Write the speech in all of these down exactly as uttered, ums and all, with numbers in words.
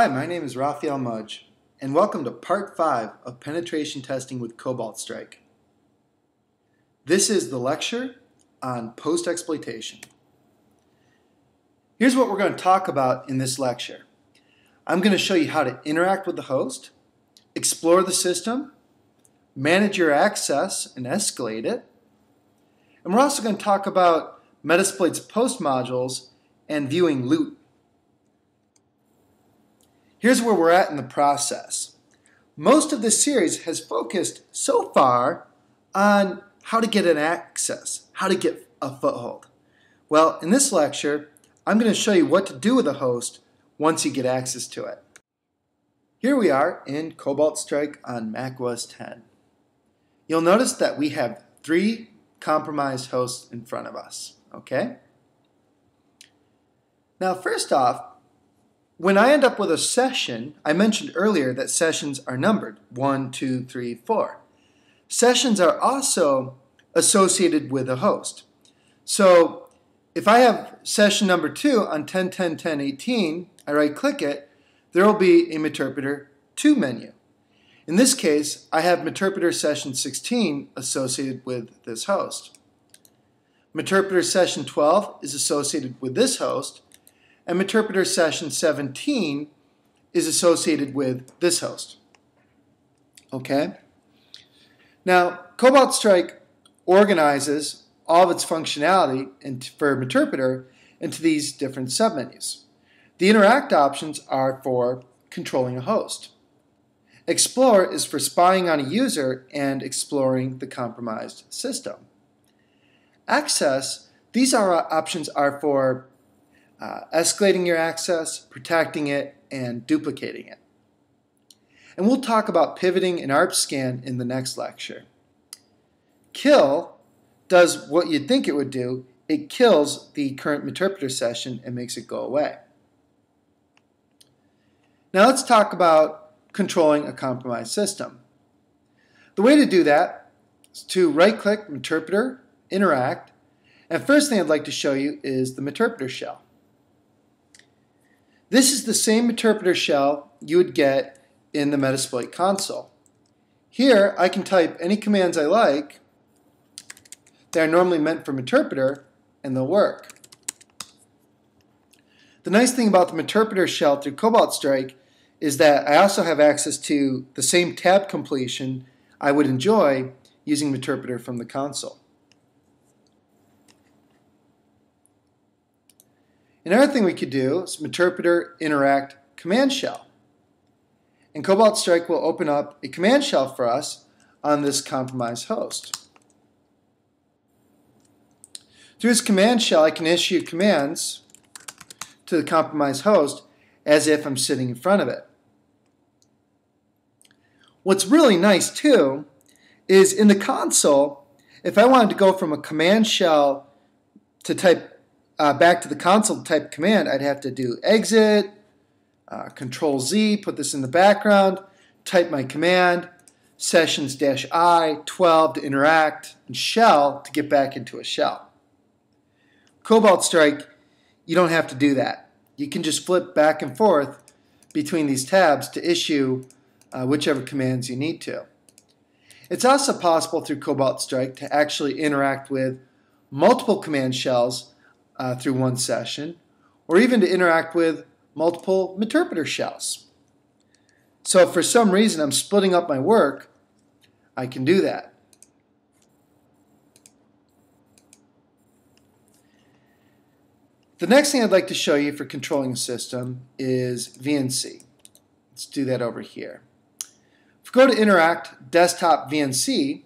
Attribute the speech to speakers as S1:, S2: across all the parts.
S1: Hi, my name is Raphael Mudge, and welcome to Part five of Penetration Testing with Cobalt Strike. This is the lecture on post-exploitation. Here's what we're going to talk about in this lecture. I'm going to show you how to interact with the host, explore the system, manage your access and escalate it, and we're also going to talk about Metasploit's post modules and viewing loot. Here's where we're at in the process. Most of this series has focused so far on how to get an access, how to get a foothold. Well, in this lecture, I'm going to show you what to do with a host once you get access to it. Here we are in Cobalt Strike on Mac O S ten. You'll notice that we have three compromised hosts in front of us, okay? Now, first off, when I end up with a session, I mentioned earlier that sessions are numbered, one, two, three, four. Sessions are also associated with a host. So if I have session number two on ten ten ten eighteen, I right click it, there will be a Meterpreter two menu. In this case, I have Meterpreter session sixteen associated with this host. Meterpreter session twelve is associated with this host, and Meterpreter session seventeen is associated with this host. Okay? Now, Cobalt Strike organizes all of its functionality into, for Meterpreter into these different submenus. The interact options are for controlling a host. Explore is for spying on a user and exploring the compromised system. Access, these are, options are for Uh, escalating your access, protecting it, and duplicating it. And we'll talk about pivoting and A R P scan in the next lecture. Kill does what you'd think it would do. It kills the current Meterpreter session and makes it go away. Now let's talk about controlling a compromised system. The way to do that is to right-click Meterpreter, Interact, and first thing I'd like to show you is the Meterpreter shell. This is the same Meterpreter shell you would get in the Metasploit console. Here, I can type any commands I like that are normally meant for Meterpreter, and they'll work. The nice thing about the Meterpreter shell through Cobalt Strike is that I also have access to the same tab completion I would enjoy using Meterpreter from the console. Another thing we could do is Meterpreter Interact Command Shell. And Cobalt Strike will open up a command shell for us on this compromised host. Through this command shell, I can issue commands to the compromised host as if I'm sitting in front of it. What's really nice too is in the console, if I wanted to go from a command shell to type Uh, back to the console type command, I'd have to do exit, uh, control Z, put this in the background, type my command, sessions-I, twelve to interact, and shell to get back into a shell. Cobalt Strike, you don't have to do that. You can just flip back and forth between these tabs to issue uh, whichever commands you need to. It's also possible through Cobalt Strike to actually interact with multiple command shells Uh, through one session, or even to interact with multiple Meterpreter shells. So if for some reason I'm splitting up my work, I can do that. The next thing I'd like to show you for controlling a system is V N C. Let's do that over here. If we go to Interact Desktop V N C,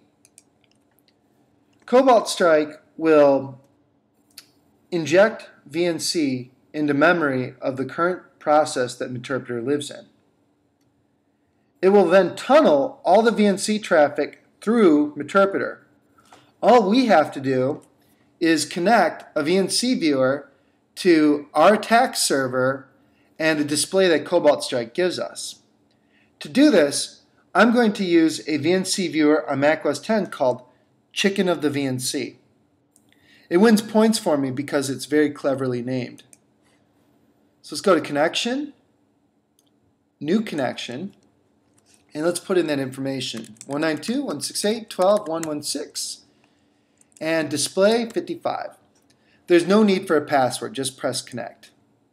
S1: Cobalt Strike will inject V N C into memory of the current process that Meterpreter lives in. It will then tunnel all the V N C traffic through Meterpreter. All we have to do is connect a V N C viewer to our attack server and the display that Cobalt Strike gives us. To do this, I'm going to use a V N C viewer on Mac O S ten called Chicken of the V N C. It wins points for me because it's very cleverly named. So let's go to Connection, new connection, and let's put in that information. one ninety-two dot one sixty-eight dot twelve dot one sixteen and display fifty-five. There's no need for a password, just press connect.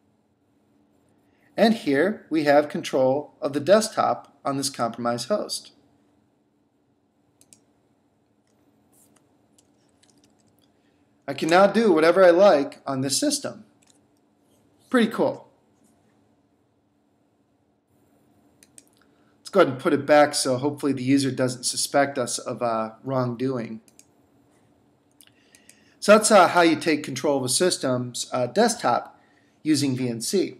S1: And here we have control of the desktop on this compromised host. I can now do whatever I like on this system. Pretty cool. Let's go ahead and put it back so hopefully the user doesn't suspect us of uh, wrongdoing. So that's uh, how you take control of a system's uh, desktop using V N C.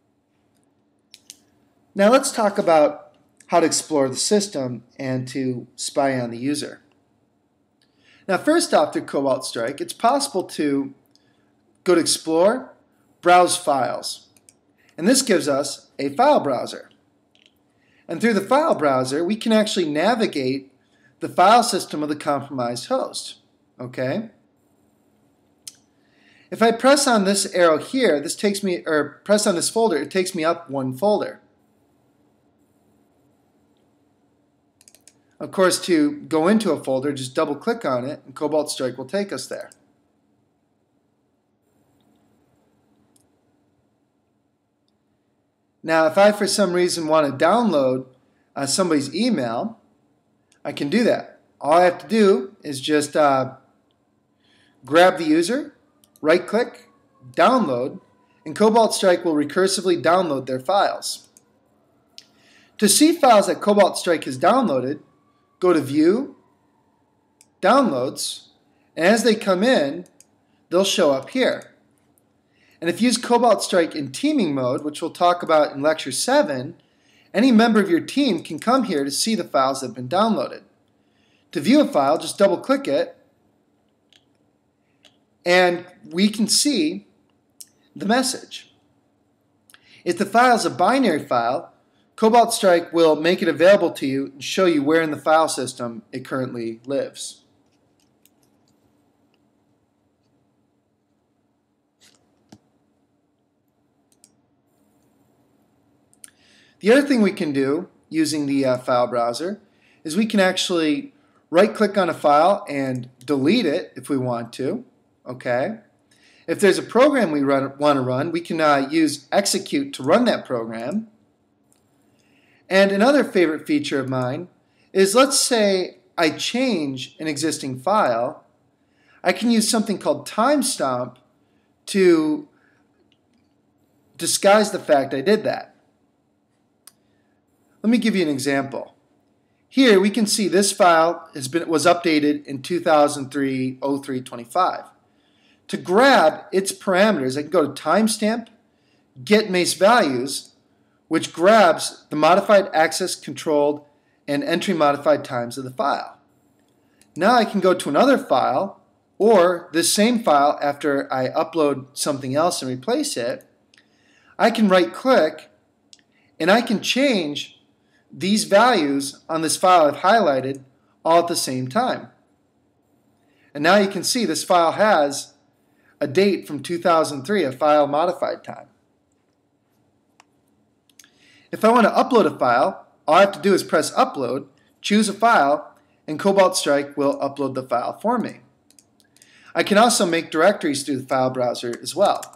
S1: Now let's talk about how to explore the system and to spy on the user. Now first off, through Cobalt Strike, it's possible to go to Explore, Browse Files. And this gives us a file browser. And through the file browser, we can actually navigate the file system of the compromised host. Okay? If I press on this arrow here, this takes me, or press on this folder, it takes me up one folder. Of course, to go into a folder, just double click on it and Cobalt Strike will take us there. Now, if I for some reason want to download uh, somebody's email, I can do that. All I have to do is just uh, grab the user, right click, download, and Cobalt Strike will recursively download their files. To see files that Cobalt Strike has downloaded, go to View, Downloads, and as they come in, they'll show up here. And if you use Cobalt Strike in teaming mode, which we'll talk about in Lecture seven, any member of your team can come here to see the files that have been downloaded. To view a file, just double click it, and we can see the message. If the file is a binary file, Cobalt Strike will make it available to you and show you where in the file system it currently lives. The other thing we can do using the uh, file browser is we can actually right-click on a file and delete it if we want to. Okay. If there's a program we run, want to run, we can uh, use execute to run that program. And another favorite feature of mine is, let's say I change an existing file, I can use something called timestamp to disguise the fact I did that. Let me give you an example. Here we can see this file has been, was updated in two thousand three oh three twenty-five. To grab its parameters, I can go to timestamp, get mace values, which grabs the modified access controlled and entry modified times of the file. Now I can go to another file, or this same file after I upload something else and replace it. I can right click and I can change these values on this file I've highlighted all at the same time. And now you can see this file has a date from two thousand three, a file modified time. If I want to upload a file, all I have to do is press upload, choose a file, and Cobalt Strike will upload the file for me. I can also make directories through the file browser as well.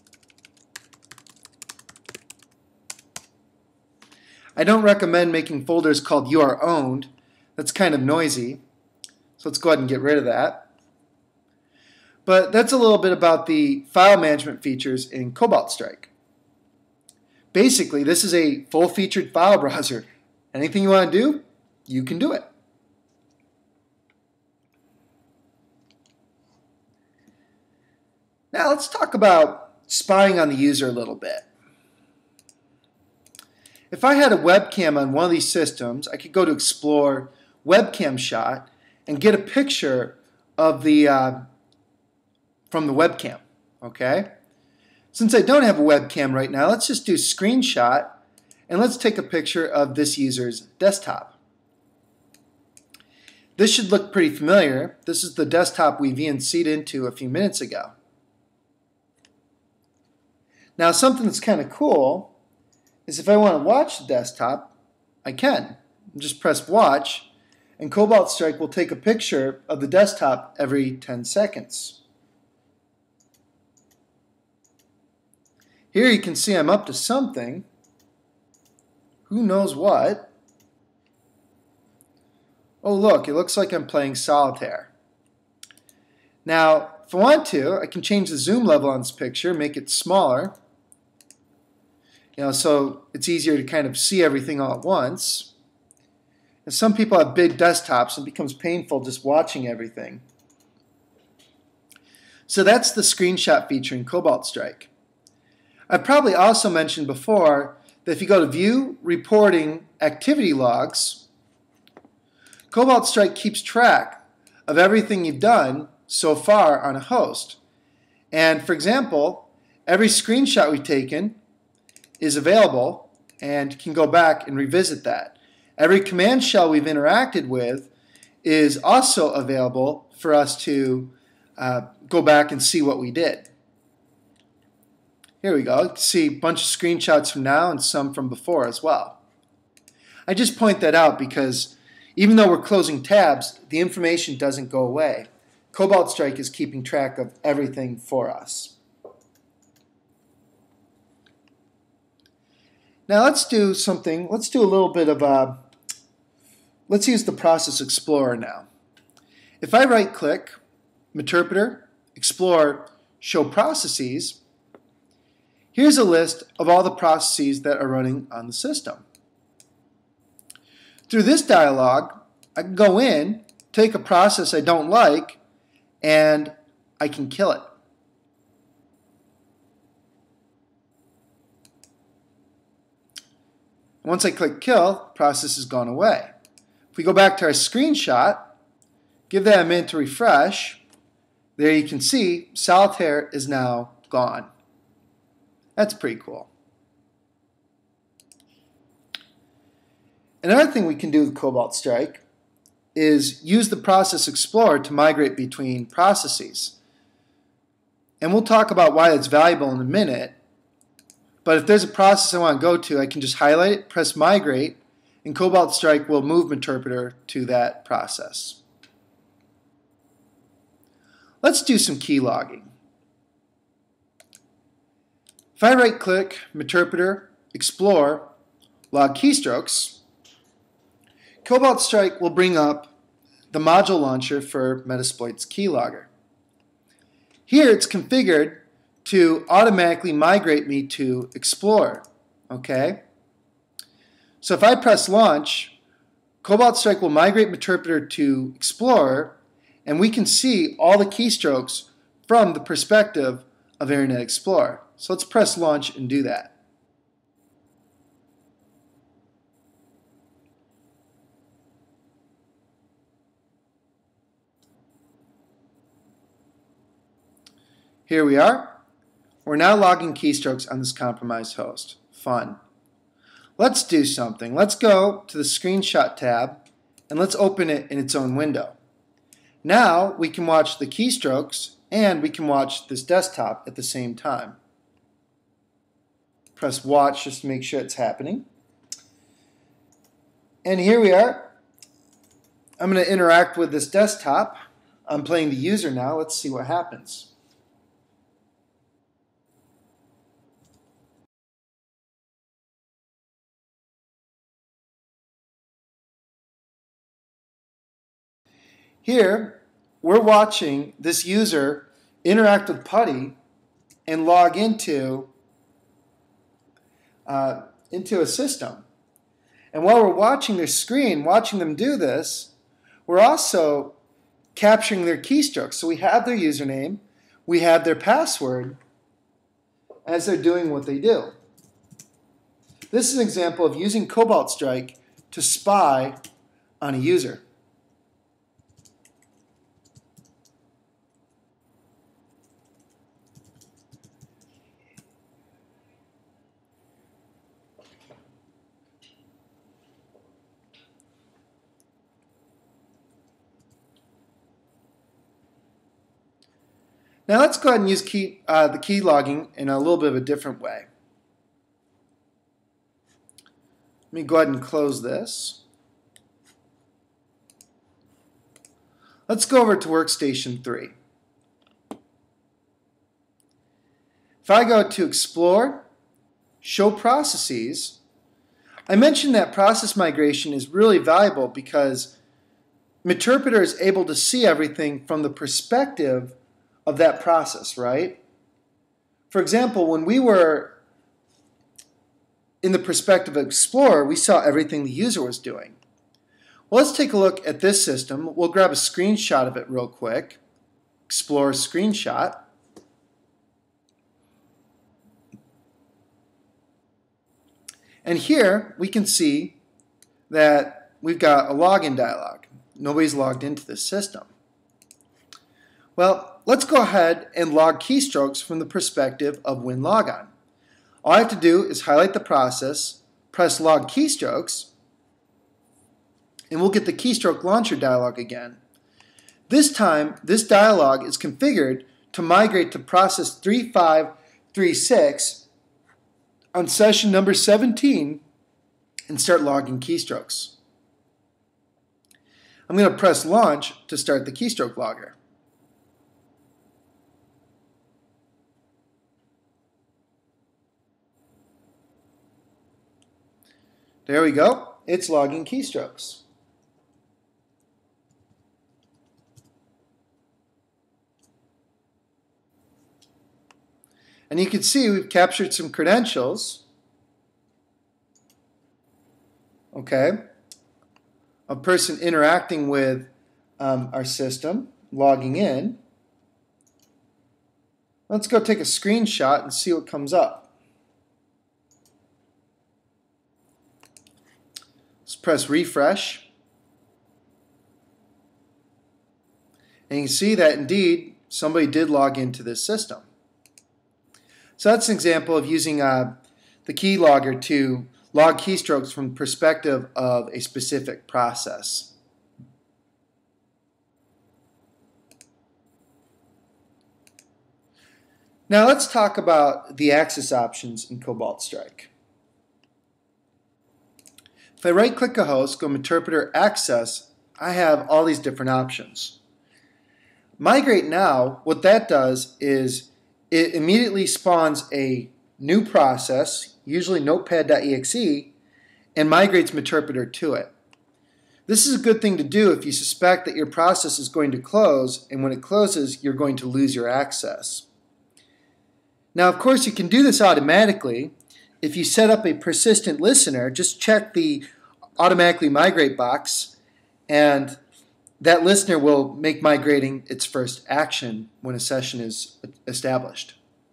S1: I don't recommend making folders called You Are Owned. That's kind of noisy. So let's go ahead and get rid of that. But that's a little bit about the file management features in Cobalt Strike. Basically, this is a full-featured file browser. Anything you want to do, you can do it. Now let's talk about spying on the user a little bit. If I had a webcam on one of these systems, I could go to Explore, Webcam Shot, and get a picture of the uh, from the webcam. Okay? Since I don't have a webcam right now, let's just do Screenshot, and let's take a picture of this user's desktop. This should look pretty familiar. This is the desktop we V N C'd into a few minutes ago. Now something that's kind of cool is if I want to watch the desktop, I can. Just press watch, and Cobalt Strike will take a picture of the desktop every ten seconds. Here you can see I'm up to something. Who knows what? Oh look, it looks like I'm playing solitaire. Now, if I want to, I can change the zoom level on this picture, make it smaller. You know, so it's easier to kind of see everything all at once. And some people have big desktops and it becomes painful just watching everything. So that's the screenshot feature in Cobalt Strike. I've probably also mentioned before that if you go to View, Reporting, Activity Logs, Cobalt Strike keeps track of everything you've done so far on a host. And for example, every screenshot we've taken is available and can go back and revisit that. Every command shell we've interacted with is also available for us to uh, go back and see what we did. Here we go. You can see a bunch of screenshots from now and some from before as well. I just point that out because even though we're closing tabs, the information doesn't go away. Cobalt Strike is keeping track of everything for us. Now let's do something, let's do a little bit of a, let's use the Process Explorer now. If I right click, Interpreter, Explore, Show Processes, here's a list of all the processes that are running on the system. Through this dialog, I can go in, take a process I don't like, and I can kill it. Once I click kill, the process has gone away. If we go back to our screenshot, give that a minute to refresh, there you can see Solitaire is now gone. That's pretty cool. Another thing we can do with Cobalt Strike is use the Process Explorer to migrate between processes. And we'll talk about why it's valuable in a minute. But if there's a process I want to go to, I can just highlight it, press Migrate, and Cobalt Strike will move Interpreter to that process. Let's do some key logging. If I right-click, Interpreter, Explore, Log Keystrokes, Cobalt Strike will bring up the module launcher for Metasploit's keylogger. Here it's configured to automatically migrate me to Explorer. Okay? So if I press launch, Cobalt Strike will migrate Interpreter to Explorer, and we can see all the keystrokes from the perspective of Internet Explorer. So let's press launch and do that. Here we are. We're now logging keystrokes on this compromised host. Fun. Let's do something. Let's go to the Screenshot tab and let's open it in its own window. Now we can watch the keystrokes and we can watch this desktop at the same time. Press watch just to make sure it's happening. And here we are. I'm going to interact with this desktop. I'm playing the user now. Let's see what happens. Here, we're watching this user interact with Putty and log into, uh, into a system. And while we're watching their screen, watching them do this, we're also capturing their keystrokes. So we have their username, we have their password as they're doing what they do. This is an example of using Cobalt Strike to spy on a user. Now let's go ahead and use key, uh, the key logging in a little bit of a different way. Let me go ahead and close this. Let's go over to workstation three. If I go to Explore, Show Processes, I mentioned that process migration is really valuable because Meterpreter is able to see everything from the perspective of that process, right? For example, when we were in the perspective of Explorer, we saw everything the user was doing. Well, let's take a look at this system. We'll grab a screenshot of it real quick. Explorer screenshot. And here we can see that we've got a login dialog. Nobody's logged into this system. Well, let's go ahead and log keystrokes from the perspective of WinLogon. All I have to do is highlight the process, press log keystrokes, and we'll get the keystroke launcher dialog again. This time, this dialog is configured to migrate to process three five three six on session number seventeen and start logging keystrokes. I'm going to press launch to start the keystroke logger. There we go. It's logging keystrokes. And you can see we've captured some credentials, okay, a person interacting with um, our system, logging in. Let's go take a screenshot and see what comes up. Let's press refresh. And you can see that indeed somebody did log into this system. So that's an example of using uh, the keylogger to log keystrokes from the perspective of a specific process. Now let's talk about the access options in Cobalt Strike. If I right-click a host, go Meterpreter Access, I have all these different options. Migrate Now, what that does is it immediately spawns a new process, usually notepad dot E X E, and migrates Meterpreter to it. This is a good thing to do if you suspect that your process is going to close, and when it closes, you're going to lose your access. Now, of course, you can do this automatically. If you set up a persistent listener, just check the automatically migrate box, and that listener will make migrating its first action when a session is established.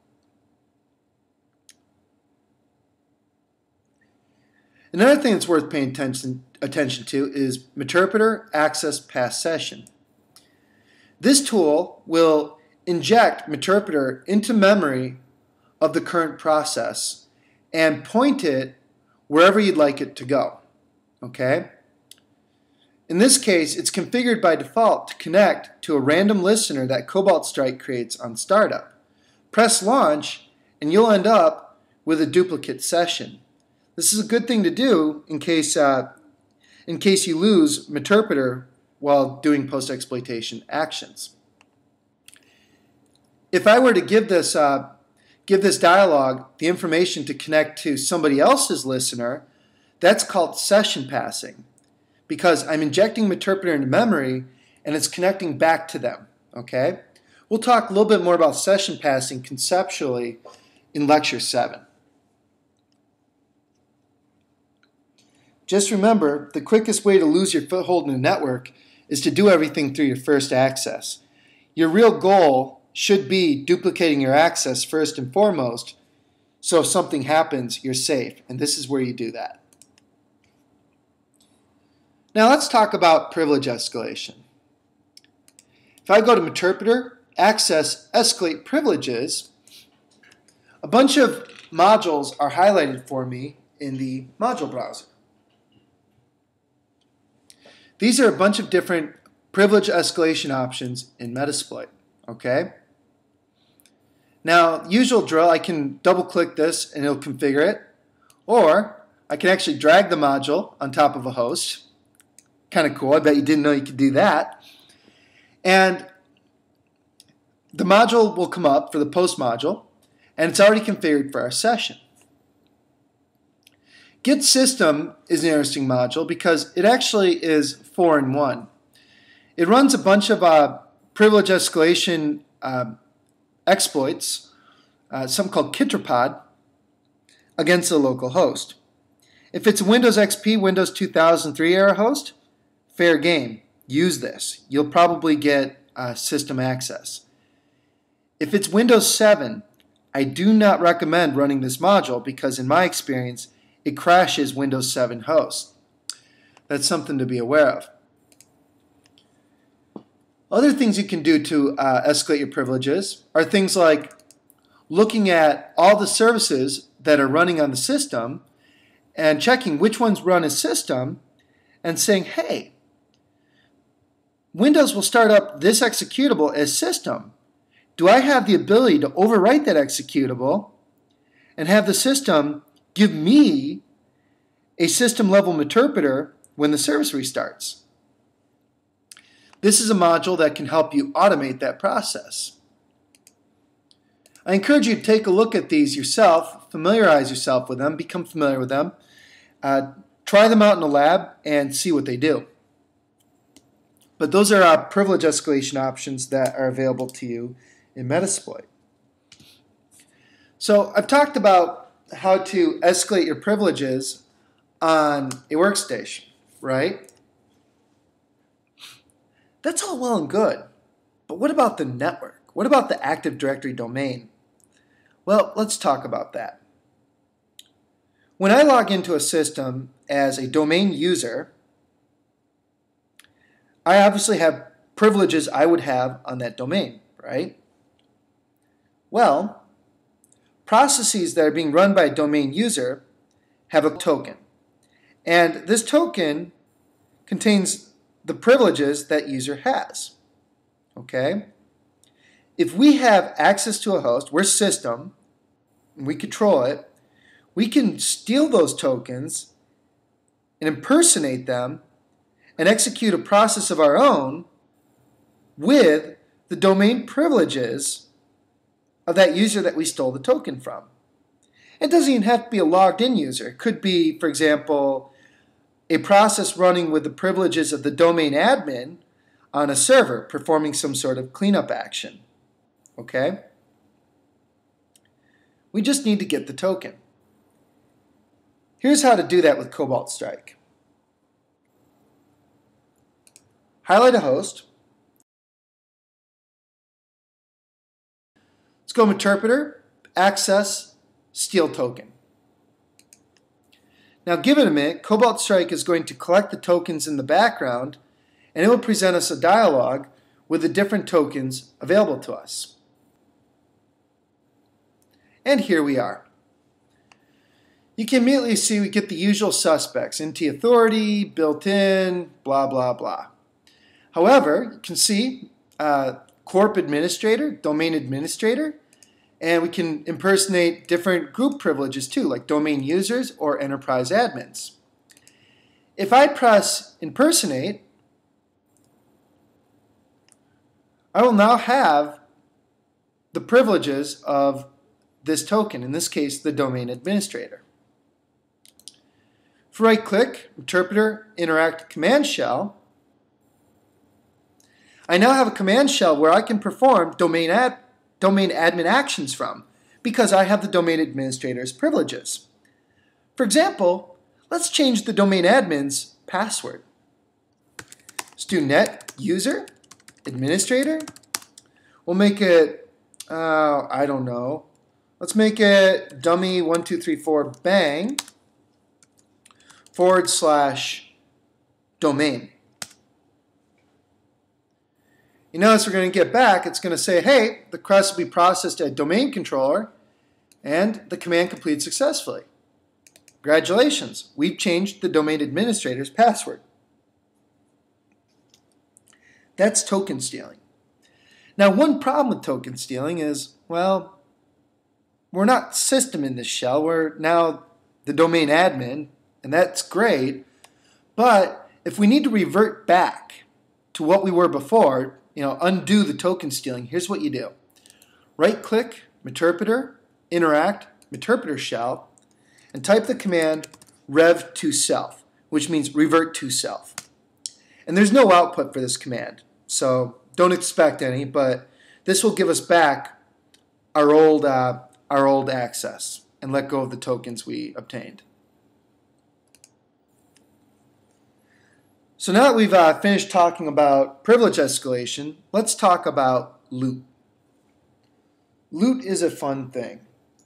S1: Another thing that's worth paying attention, attention to is Meterpreter Access Past Session. This tool will inject Meterpreter into memory of the current process and point it wherever you'd like it to go. Okay? In this case, it's configured by default to connect to a random listener that Cobalt Strike creates on startup. Press launch and you'll end up with a duplicate session. This is a good thing to do in case, uh, in case you lose Meterpreter while doing post-exploitation actions. If I were to give this, uh, give this dialog the information to connect to somebody else's listener, that's called session passing, because I'm injecting Meterpreter into memory and it's connecting back to them. Okay? We'll talk a little bit more about session passing conceptually in lecture seven. Just remember, the quickest way to lose your foothold in a network is to do everything through your first access. Your real goal should be duplicating your access first and foremost, so if something happens, you're safe, and this is where you do that. Now let's talk about privilege escalation. If I go to Meterpreter, Access, Escalate Privileges, a bunch of modules are highlighted for me in the module browser. These are a bunch of different privilege escalation options in Metasploit. Okay? Now, usual drill, I can double click this and it'll configure it, or I can actually drag the module on top of a host. Kind of cool. I bet you didn't know you could do that. And the module will come up for the post module, and it's already configured for our session. Get system is an interesting module because it actually is four in one. It runs a bunch of uh, privilege escalation uh, exploits, uh, something called Kitropod, against a local host. If it's a Windows X P, Windows two thousand three era host, fair game. Use this. You'll probably get uh, system access. If it's Windows seven, I do not recommend running this module because in my experience, it crashes Windows seven hosts. That's something to be aware of. Other things you can do to uh, escalate your privileges are things like looking at all the services that are running on the system and checking which ones run as system and saying, hey, Windows will start up this executable as system. Do I have the ability to overwrite that executable and have the system give me a system level interpreter when the service restarts? This is a module that can help you automate that process. I encourage you to take a look at these yourself, familiarize yourself with them, become familiar with them, uh, try them out in the lab and see what they do. But those are uh, privilege escalation options that are available to you in Metasploit. So I've talked about how to escalate your privileges on a workstation, right? That's all well and good, but what about the network? What about the Active Directory domain? Well, let's talk about that. When I log into a system as a domain user, I obviously have privileges I would have on that domain, right? Well, processes that are being run by a domain user have a token. And this token contains the privileges that user has. Okay? If we have access to a host, we're system, and we control it, we can steal those tokens and impersonate them and execute a process of our own with the domain privileges of that user that we stole the token from. It doesn't even have to be a logged in user. It could be, for example, a process running with the privileges of the domain admin on a server performing some sort of cleanup action. Okay? We just need to get the token. Here's how to do that with Cobalt Strike. Highlight a host. Let's go interpreter, access, steal token. Now give it a minute. Cobalt Strike is going to collect the tokens in the background and it will present us a dialog with the different tokens available to us. And here we are. You can immediately see we get the usual suspects, N T authority, built-in, blah, blah, blah. However, you can see uh, corp administrator, domain administrator, and we can impersonate different group privileges too, like domain users or enterprise admins. If I press impersonate, I will now have the privileges of this token, in this case, the domain administrator. If I right-click, interpreter, interact command shell, I now have a command shell where I can perform domain, ad, domain admin actions from because I have the domain administrator's privileges. For example, let's change the domain admin's password. Let's do net user administrator. We'll make it, uh, I don't know, let's make it dummy one two three four bang forward slash domain. You notice we're going to get back, it's going to say, hey, the request will be processed at domain controller, and the command completed successfully. Congratulations, we've changed the domain administrator's password. That's token stealing. Now, one problem with token stealing is, well, we're not system in this shell, we're now the domain admin, and that's great. But if we need to revert back to what we were before, you know, undo the token stealing, here's what you do. Right-click, Meterpreter, Interact, Meterpreter Shell, and type the command rev to self, which means revert to self. And there's no output for this command, so don't expect any, but this will give us back our old, uh, our old access and let go of the tokens we obtained. So now that we've uh, finished talking about privilege escalation, let's talk about loot. Loot is a fun thing.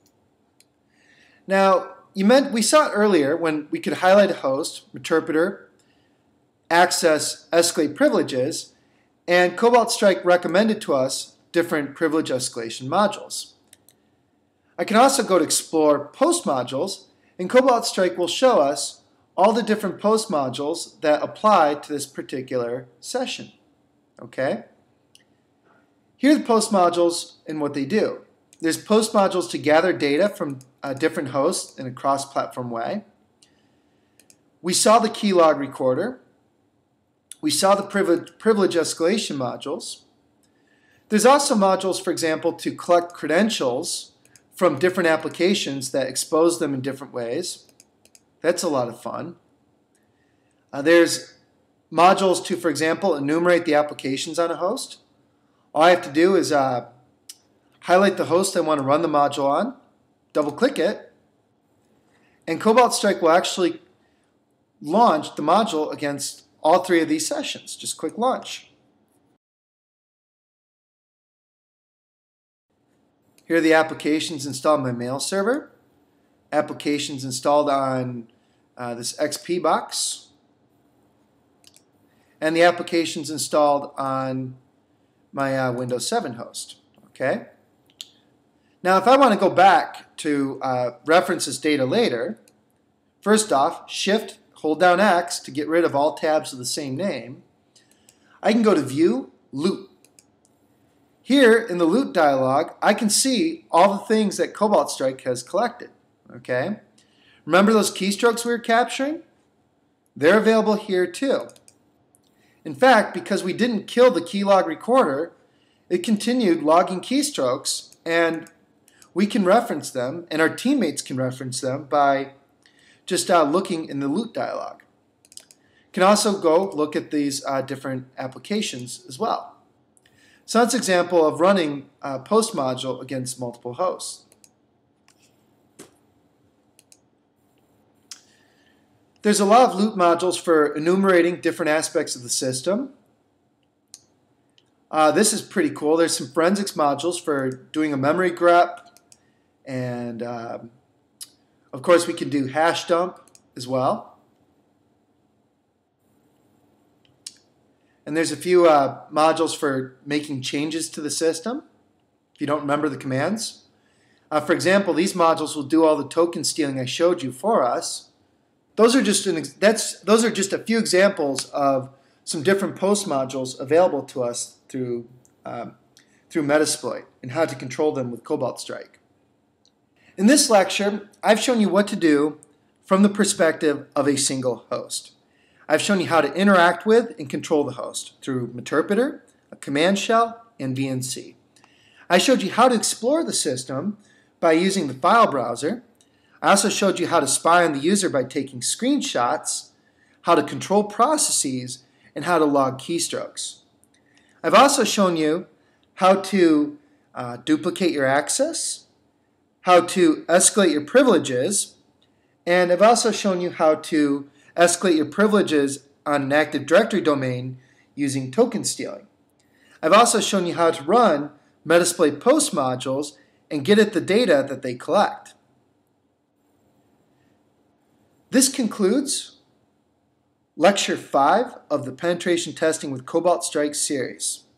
S1: Now, you meant we saw it earlier when we could highlight a host, Meterpreter, access, escalate privileges, and Cobalt Strike recommended to us different privilege escalation modules. I can also go to Explore Post Modules, and Cobalt Strike will show us all the different post modules that apply to this particular session. Okay? Here are the post modules and what they do. There's post modules to gather data from uh, different hosts in a cross-platform way. We saw the keylog recorder. We saw the privilege, privilege escalation modules. There's also modules, for example, to collect credentials from different applications that expose them in different ways. That's a lot of fun. Uh, there's modules to, for example, enumerate the applications on a host. All I have to do is uh, highlight the host I want to run the module on, double-click it, and Cobalt Strike will actually launch the module against all three of these sessions. Just click Launch. Here are the applications installed on my mail server, applications installed on uh, this X P box, and the applications installed on my uh, Windows seven host. Okay. Now, if I want to go back to uh, reference this data later, first off, Shift, hold down X to get rid of all tabs of the same name. I can go to View, Loot. Here in the Loot dialog, I can see all the things that Cobalt Strike has collected. Okay. Remember those keystrokes we were capturing? They're available here too. In fact, because we didn't kill the keylog recorder, it continued logging keystrokes, and we can reference them, and our teammates can reference them by just uh, looking in the loot dialog. You can also go look at these uh, different applications as well. So that's an example of running a post module against multiple hosts. There's a lot of loot modules for enumerating different aspects of the system. Uh, this is pretty cool. There's some forensics modules for doing a memory grep, and um, of course we can do hash dump as well. And there's a few uh, modules for making changes to the system if you don't remember the commands. Uh, for example, these modules will do all the token stealing I showed you for us. Those are just an, that's those are just a few examples of some different post modules available to us through um, through Metasploit and how to control them with Cobalt Strike. In this lecture, I've shown you what to do from the perspective of a single host. I've shown you how to interact with and control the host through Meterpreter, a command shell, and V N C. I showed you how to explore the system by using the file browser. I also showed you how to spy on the user by taking screenshots, how to control processes, and how to log keystrokes. I've also shown you how to uh, duplicate your access, how to escalate your privileges, and I've also shown you how to escalate your privileges on an Active Directory domain using token stealing. I've also shown you how to run Metasploit post modules and get at the data that they collect. This concludes Lecture five of the Penetration Testing with Cobalt Strike series.